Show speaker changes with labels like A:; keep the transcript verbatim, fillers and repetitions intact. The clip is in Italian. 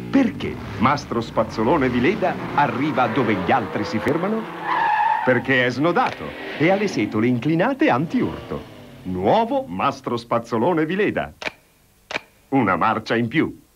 A: Perché Mastro Spazzolone di Leda arriva dove gli altri si fermano? Perché è snodato e ha le setole inclinate anti-urto. Nuovo Mastro Spazzolone di Leda. Una marcia in più.